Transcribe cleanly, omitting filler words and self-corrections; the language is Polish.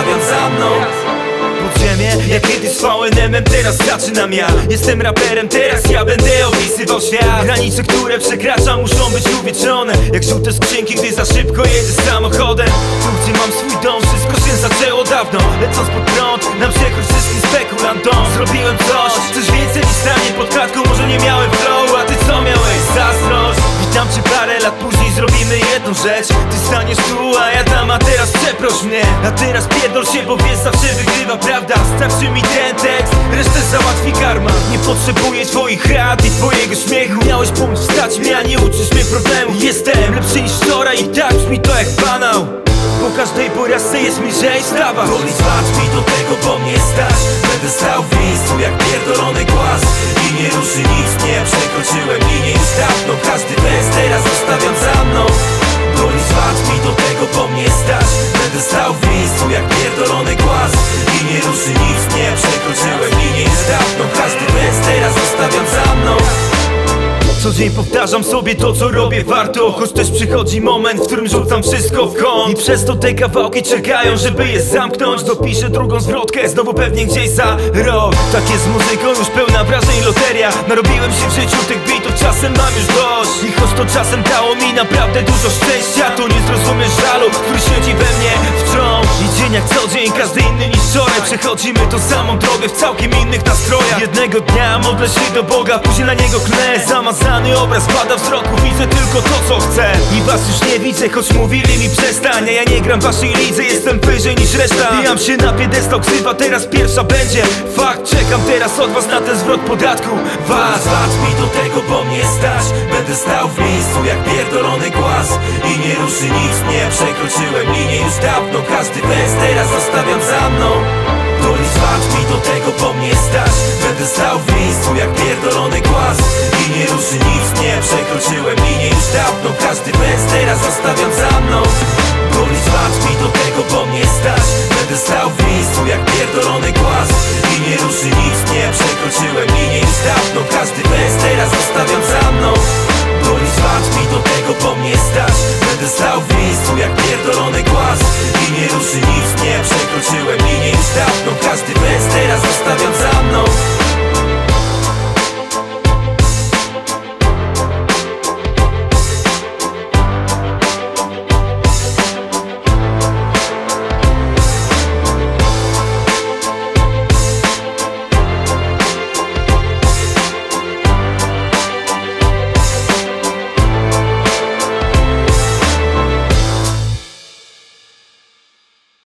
zostawiam za mną. Podziemie, jak kiedyś z VNM-em, teraz zaczynam ja. Jestem raperem, teraz ja będę opisywał świat. Granice, które przekraczam, muszą być uwieczone jak żółte skrzynki, gdy za szybko jedziesz samochodem. Tu, gdzie mam swój dom, wszystko się zaczęło dawno. Lecąc pod prąd, na przekór wszystkim spekulantom. Zrobiłem coś więcej niż stanie pod klatką. Może nie miałem flow, a ty co miałeś? Zazdrość. Witam cię parę lat później, zrobimy jedną rzecz. Ty staniesz tu, a ja tam, a teraz przeproś mnie. A teraz pierdol się, bo wiesz, zawsze wygrywa prawda. Starczy mi ten tekst, resztę załatwi karma. Nie potrzebuję twoich rad i twojego śmiechu. Miałeś pomóc wstać mnie, a nie uczysz mnie problemu. Jestem lepszy niż wczoraj i tak brzmi to jak banał. Po każdej porażce jest mi lżej wstawać. Boli patrz mi do tego, bo mnie stać. Będę stał w miejscu jak pierdolony głaz i nie ruszy nic, nie przekroczyłem linię już dawno. Każdy bez teraz zostawiam za mną. Boli patrz mi do tego, bo mnie stać. Będę stał w miejscu jak pierdolony głaz i nie ruszy nic, nie przekroczyłem linię już dawno. Każdy bez teraz zostawiam za mną. Co dzień powtarzam sobie to, co robię warto. Choć też przychodzi moment, w którym rzucam wszystko w kąt. I przez to te kawałki czekają, żeby je zamknąć. Dopiszę drugą zwrotkę, znowu pewnie gdzieś za rok. Tak jest z muzyką, już pełna wrażeń loteria. Narobiłem się w życiu tych beatów, czasem mam już dość. I choć to czasem dało mi naprawdę dużo szczęścia, to nie zrozumiesz żalu, który siedzi we mnie wciąż. I dzień jak co dzień, każdy inny niż wczoraj. Przechodzimy tą samą drogę w całkiem innych nastrojach. Jednego dnia modlę się do Boga, później na niego klnę. Zamazany obraz pada wzroku, widzę tylko to, co chcę. I was już nie widzę, choć mówili mi przestań. A ja nie gram w waszej lidze, jestem wyżej niż reszta. Bijam się na piedestał, ksywa teraz pierwsza będzie. Fakt, czekam teraz od was na ten zwrot podatku. Was, mi do tego, bo mnie stać. Będę stał w miejscu jak pierdolony głaz i nie ruszy nic, nie przekroczyłem linię już dawno. Każdy bez teraz zostawiam za mną. Patrz mi do tego, bo mnie stać. Będę stał w miejscu jak pierdolony głaz i nie ruszy nic, nie przekroczyłem linię już dawno. Każdy bez teraz zostawiam za mną. Patrz mi do tego, bo mnie stać. Będę stał w miejscu jak pierdolony głaz i nie ruszy nic, nie przekroczyłem linię już dawno. Każdy bez teraz zostawiam za mną. Patrz mi do tego, bo mnie stać. Będę stał w miejscu jak pierdolony głaz i nie ruszy nic, nie przekroczyłem linię już dawno. Każdy bez teraz zostawiam za mną.